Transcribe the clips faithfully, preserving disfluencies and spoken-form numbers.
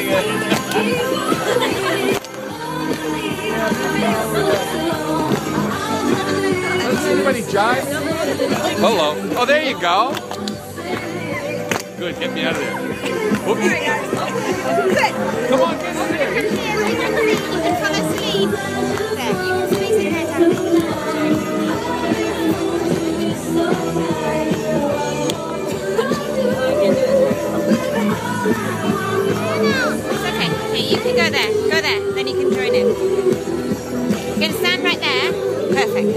Doesn't see anybody jive? Hello. Oh, there you go. Good, get me out of there. Whoop. Come on, get in there. You can follow Celine. There, you can squeeze it there down. It's okay. Okay, you can go there. Go there. Then you can join in. You're going to stand right there. Perfect.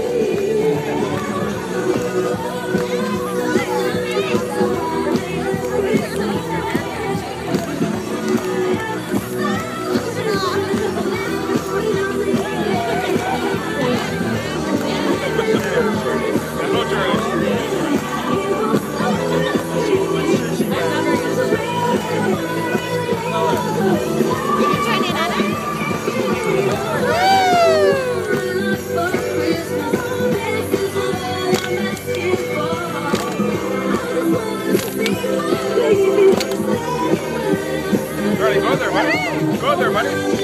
Go there, buddy. Go there, buddy.